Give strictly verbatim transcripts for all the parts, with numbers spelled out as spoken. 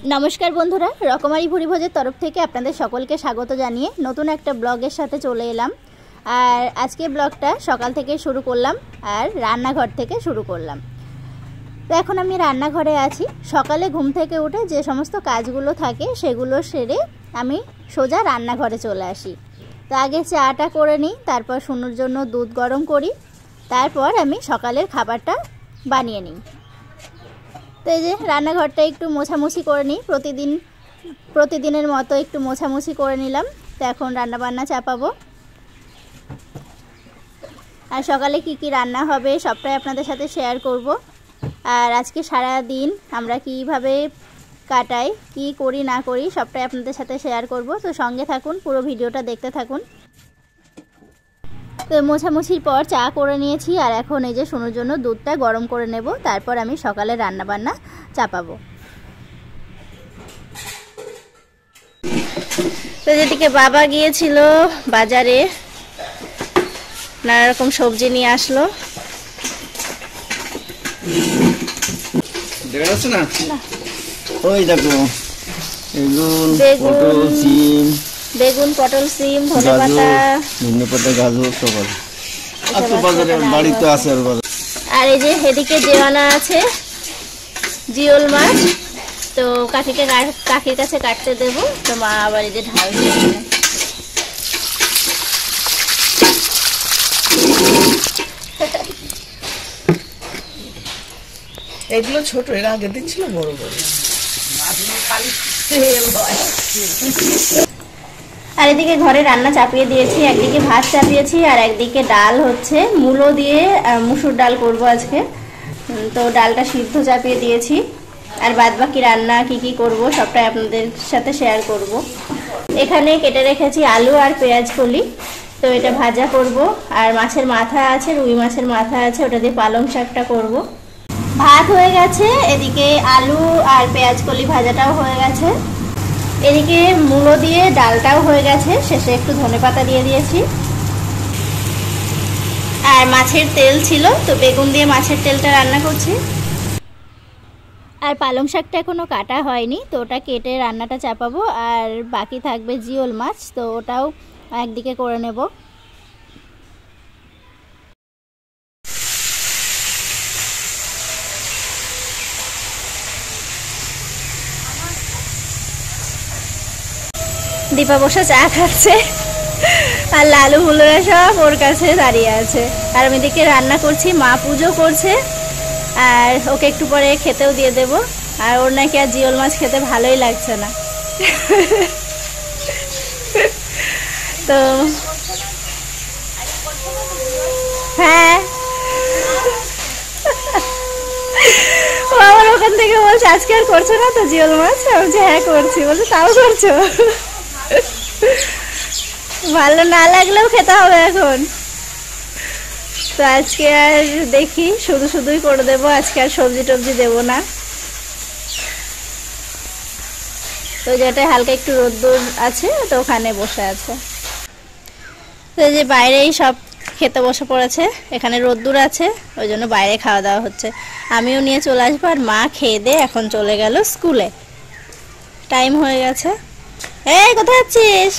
नमस्कार बंधुरा रकमारी भुरी भोजेर तरफ थेके आपनादेर सकलके स्वागत जानिए नतून एकटा ब्लगेर साथे चले एलाम। और आजके ब्लगटा सकाल थेके शुरू करलाम और रान्नाघर थेके शुरू करलाम। तो एखन आमि रान्नाघरे आछि। सकाले घुम थेके उठे जे समस्त काजगुलो थाके सेगुलो सेरे आमि सोजा रान्नाघरे चले आसि। तो आगे चाटा करे निई, तारपर सोनुर जोन्नो दूध गरम करी, तारपर आमि सकालेर खाबारटा बानिये निई। तो ये रान्नाघरटा एकटू मोछामुछी करे निई, प्रतिदिन प्रतिदिनेर मतो एकटू मोछामुछी करे निलाम। तो एखन रान्ना बान्ना चापाबो और सकाले की की रान्ना होबे सबटाई आपनादेर साथे शेयर करब। और आज के सारा दिन आमरा किभाबे काटाई की करी ना करी सबटाई आपनादेर साथे शेयर करब। तो संगे थाकुन, पुरो भिडियोटा देखते थाकुन। तो मोछामुछिर पर चा करे निয়েছি আর এখন এই যে সোনুর জন্য দুধটা গরম করে নেব, তারপর আমি সকালে রান্না বান্না চাপাবো। তো যেদিকে বাবা গিয়েছিল বাজারে, নানা রকম সবজি নিয়ে আসলো। দেখা যাচ্ছে না? ওই দেখো বেগুন, পটল, সিম, বেগুন, পটল, সিম, ধনেপাতা, ধনেপাতা, গাজর সব আছে। আজকে বাজারে বাড়িতে আছে আর বাজার। আর এই যে এদিকে দেওয়ানা আছে জিওল মাছ, তো কাকিকে কাকির কাছে কাটতে দেব। তো মা আবার এই যে ঢালছে। এগুলো ছোট, এর আগে দিন ছিল বড় বড়। আর এদিকে ঘরে রান্না চাপিয়ে দিয়েছি, একদিকে ভাত চাপিয়েছি আর একদিকে ডাল হচ্ছে মূলো দিয়ে মুসুর ডাল করব আজকে। তো ডালটা সিদ্ধ চাপিয়ে দিয়েছি আর বাদ বাকি রান্না কি কি করব সবটাই আপনাদের সাথে শেয়ার করব। এখানে কেটে রেখেছি আলু আর পেঁয়াজ কলি, তো এটা ভাজা করব। আর মাছের মাথা আছে, রুই মাছের মাথা আছে, ওটা দিয়ে পালং শাকটা করব। ভাত হয়ে গেছে, এদিকে আলু আর পেঁয়াজ কলি ভাজাটাও হয়ে গেছে, এদিকে মূলো দিয়ে ডালটাও হয়ে গেছে, শেষে একটু ধনেপাতা দিয়ে দিয়েছি। আর মাছের তেল ছিল, তো বেগুন দিয়ে মাছের তেলটা রান্না করছি। আর পালং শাকটা এখনো কাটা হয়নি, তো ওটা কেটে রান্নাটা চাপাবো। আর বাকি থাকবে জিওল মাছ, তো ওটাও একদিকে করে নেব। দীপা বসে চা খাচ্ছে আর লালু হুলুরা সব ওর কাছে দাঁড়িয়ে আছে। আর আমি এদিকে রান্না করছি, মা পুজো করছে আর ওকে একটু পরে খেতেও দিয়ে দেব। আর ওর নাকি আর জিওল মাছ খেতে ভালোই লাগছে না। তো হ্যাঁ, ও আমার ওখান থেকে বলছে আজকে আর করছো না তো জিওল মাছ? আমি বলছি হ্যাঁ করছি। বলছে তাও করছো? ভালো না লাগলেও খেতে হবে এখন। তো আজকে আর দেখি শুধু শুধুই করে দেবো, আজকে আর সবজি টবজি দেবো না। তো যেটা হালকা একটু রোদ্দুর আছে, তো ওখানে বসে আছে। তো যে বাইরেই সব খেতে বসে পড়েছে, এখানে রোদ্দুর আছে ওই জন্য বাইরে খাওয়া দাওয়া হচ্ছে। আমিও নিয়ে চলে আসবো। আর মা খেয়ে দিয়ে এখন চলে গেল স্কুলে, টাইম হয়ে গেছে। এই কোথায় যাচ্ছিস?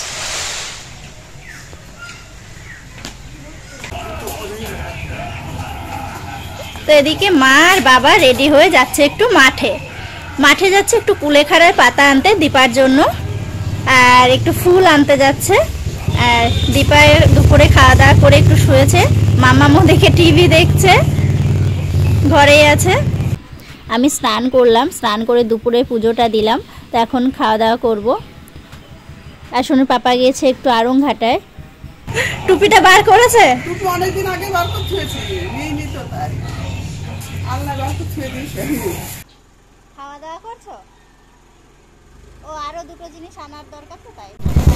তো এদিকে মা আর বাবা রেডি হয়ে যাচ্ছে একটু মাঠে মাঠে যাচ্ছে একটু কুলেখাড়ার পাতা আনতে দীপার জন্য, আর একটু ফুল আনতে যাচ্ছে। আর দীপা দুপুরে খাওয়া দাওয়া করে একটু শুয়েছে, মামামো দেখে টিভি দেখছে, ঘরেই আছে। আমি স্নান করলাম, স্নান করে দুপুরে পুজোটা দিলাম। তো এখন খাওয়া দাওয়া করবো। আর সোনুর পাপা গিয়েছে একটু আড়ং ঘাটায়। টুপিটা বার করেছে? টুপি অনেকদিন আগে বার করতে হয়েছে, নেই নি তো তাই আল্লাহ বার করতে হয়েছে। খাওয়া দাওয়া করছো? ও আরো দুটো জিনিস আনার দরকার, তো তাই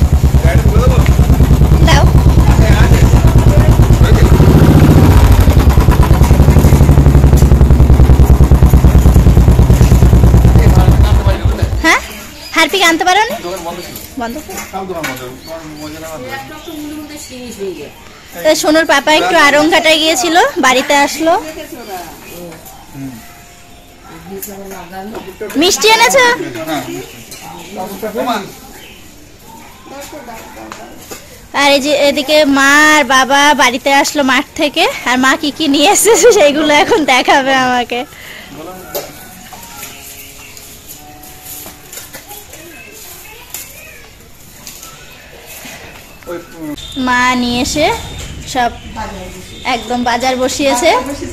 দাও। হ্যাঁ, হারপিক আনতে পারো না? বন্ধ। তো সোনুর পাপা একটু আড়ং ঘাটায় গিয়েছিল, বাড়িতে আসলো। মিষ্টি এনেছো? আর এই যে এদিকে মা আর বাবা বাড়িতে আসলো মাঠ থেকে, আর মা কি কি নিয়ে এসেছে সেইগুলো এখন দেখাবে আমাকে। মা নিয়ে এসে সব একদম বাজার বসিয়েছে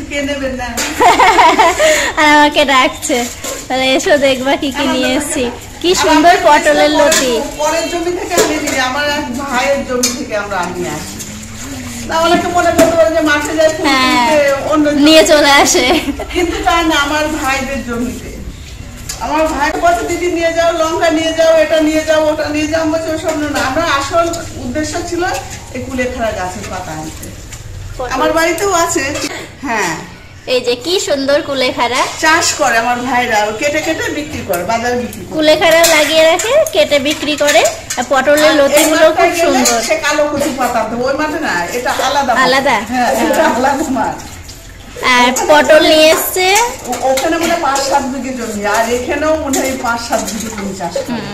আর আমাকে ডাকছে, তাহলে এসো দেখবা কি কি নিয়ে এসেছি। কি সুন্দর পটলের লতি। পরের জমি থেকে আমি দিই, আমার এক ভাইয়ের জমি থেকে আমরা নিয়ে আসি। তাহলে তো মনে করতে পারে যে মাঠে যায় অন্য নিয়ে চলে আসে, কিন্তু তা না, আমার ভাইদের জমিতে। আমার ভাই বলছে দিদি নিয়ে যাও, লঙ্কা নিয়ে যাও, এটা নিয়ে যাও, ওটা নিয়ে যাও। বলছে ওসব না, আমরা আসল উদ্দেশ্য ছিল এই কুলেখাড়া গাছের পাতা আনতে। আমার বাড়িতেও আছে। হ্যাঁ, এই যে কি সুন্দর কুলেখাড়া চাষ করে আমার ভাইরা, কেটে কেটে বিক্রি করে, বাজারে বিক্রি করে। কুলেখাড়া লাগিয়ে রাখে, কেটে বিক্রি করে। আর পটলের লতিগুলো খুব সুন্দর। সে কালো কচু পাতা, ওই মাঠে না, এটা আলাদা আলাদা। হ্যাঁ, এটা আলাদা মাঠ। আর পটল নিয়ে এসছে, ওখানে মনে হয় পাঁচ সাত বিঘে জমি, আর এখানেও মনে হয় পাঁচ সাত বিঘে জমি চাষ করে।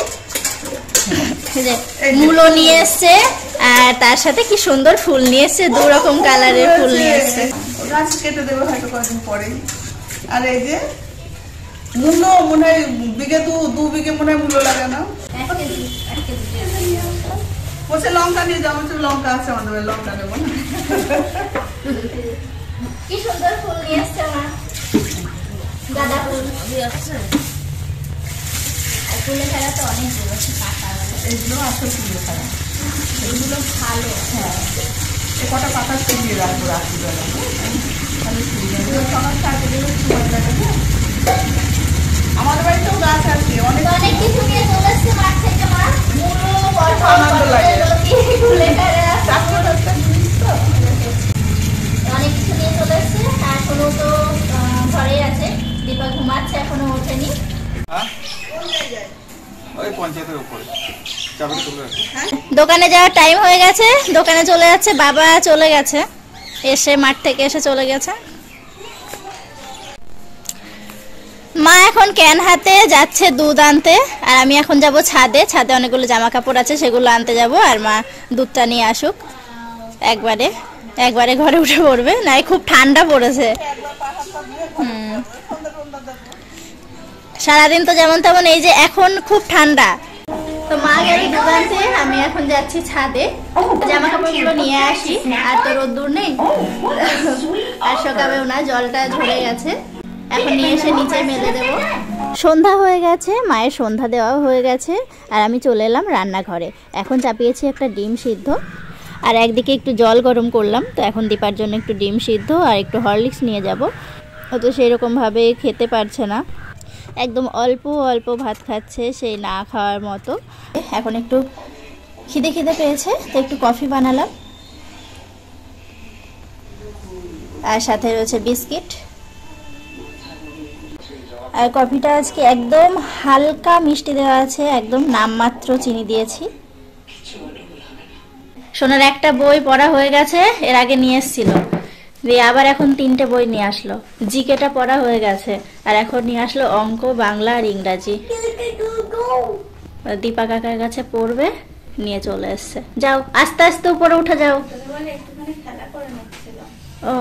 মূলো নিয়ে এসছে, আর তার সাথে কি সুন্দর ফুল নিয়ে এসছে, দু রকম কালারের ফুল নিয়ে এসছে। গাছ কেটে দেবে হয়তো কয়েকদিন পরে। আর এই যে মূলো মনে হয় বিঘে দু দু বিঘে মনে হয় মূলো লাগানো। বলছে লঙ্কা নিয়ে যাবো, লঙ্কা আছে আমাদের, লঙ্কা নেবো না। কি সুন্দর ফুল নিয়ে এসছে মা, গাঁদা ফুল। আর কুলেখাড়া তো অনেক আছে, পাতা এইগুলো আসল কুলেখাড়া, এগুলো ভালো। হ্যাঁ, এ কটা পাতা ছড়িয়ে রাখবো রাত্রিবেলা, সকাল সাড়ে দিলে সময় লাগে না। আমাদের বাড়িতেও গাছ আছে, অনেক অনেক কিছু নিয়ে চলে এসছে মাঠ থেকে মা। মূলো, পটল, আনন্দ লাগে। কুলেখাড়া, চারটে পাঁচটা জিনিস তো অনেক কিছু নিয়ে চলে এসছে। আর কোনো তো ঘরেই আছে, দীপা ঘুমাচ্ছে, এখনো ওঠেনি। দোকানে যাওয়ার টাইম হয়ে গেছে, দোকানে চলে যাচ্ছে। বাবা চলে গেছে, এসে মাঠ থেকে এসে চলে গেছে। মা এখন ক্যান হাতে যাচ্ছে দুধ আনতে, আর আমি এখন যাব ছাদে। ছাদে অনেকগুলো জামা কাপড় আছে, সেগুলো আনতে যাব। আর মা দুধটা নিয়ে আসুক, একবারে একবারে ঘরে উঠে পড়বে, নাই খুব ঠান্ডা পড়েছে। হুম, সারাদিন তো যেমন তেমন, এই যে এখন খুব ঠান্ডা। তো মা গেল দুধ আনতে, আমি এখন যাচ্ছি ছাদে জামা কাপড়গুলো নিয়ে আসি। আর তো রোদ্দুর নেই, আর সকালেও না, জলটা ঝরে গেছে, এখন নিয়ে এসে নিচে মেলে দেবো। সন্ধ্যা হয়ে গেছে, মায়ের সন্ধ্যা দেওয়া হয়ে গেছে, আর আমি চলে এলাম রান্নাঘরে। এখন চাপিয়েছি একটা ডিম সিদ্ধ, আর একদিকে একটু জল গরম করলাম। তো এখন দীপার জন্য একটু ডিম সিদ্ধ আর একটু হরলিক্স নিয়ে যাব। ও তো সেরকমভাবে খেতে পারছে না, একদম অল্প অল্প ভাত খাচ্ছে, সেই না খাওয়ার মতো। এখন একটু খিদে খিদে পেয়েছে, তো একটু কফি বানালাম, আর সাথে রয়েছে বিস্কিট। আর কফিটা আজকে একদম হালকা মিষ্টি দেওয়া আছে, একদম নামমাত্র চিনি দিয়েছি। সোনার একটা বই পড়া হয়ে গেছে, এর আগে নিয়ে এসেছিল, দিয়ে আবার এখন তিনটে বই নিয়ে আসলো। জিকেটা পড়া হয়ে গেছে, আর এখন নিয়ে আসলো অঙ্ক, বাংলা আর ইংরাজি। দীপা কাকার কাছে পড়বে, নিয়ে চলে এসছে। যাও আস্তে আস্তে উপরে উঠে যাও। ও,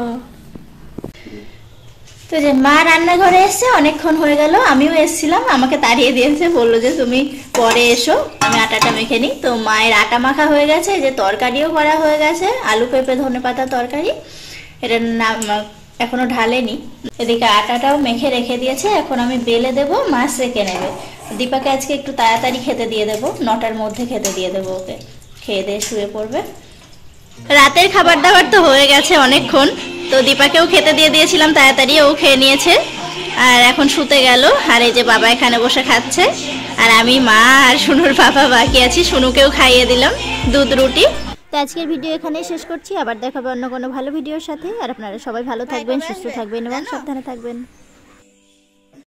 তো যে মা রান্নাঘরে এসছে, অনেকক্ষণ হয়ে গেল, আমিও এসছিলাম, আমাকে তাড়িয়ে দিয়েছে, বললো যে তুমি পরে এসো, আমি আটাটা মেখে নিই। তো মায়ের আটা মাখা হয়ে গেছে, যে তরকারিও করা হয়ে গেছে, আলু পেঁপে ধনে পাতা তরকারি, এটা নাম এখনো ঢালেনি। এদিকে আটাটাও মেখে রেখে দিয়েছে, এখন আমি বেলে দেবো, মাছ রেখে নেবে। দীপাকে আজকে একটু তাড়াতাড়ি খেতে দিয়ে দেবো, নটার মধ্যে খেতে দিয়ে দেবো ওকে, খেয়ে দিয়ে শুয়ে পড়বে। রাতের খাবার দাবার তো হয়ে গেছে অনেকক্ষণ, তো দীপাকেও খেতে দিয়ে দিয়েছিলাম তাড়াতাড়ি, ও খেয়ে নিয়েছে, আর এখন শুতে গেল। আর এই যে বাবা এখানে বসে খাচ্ছে, আর আমি, মা আর শুনুর বাবা বাকি আছি, শুনুকেও খাইয়ে দিলাম দুধ রুটি। তো আজকের ভিডিও এখানে শেষ করছি, আবার দেখাবো অন্য কোনো ভালো ভিডিওর সাথে। আর আপনারা সবাই ভালো থাকবেন, সুস্থ থাকবেন এবং সাবধানে থাকবেন।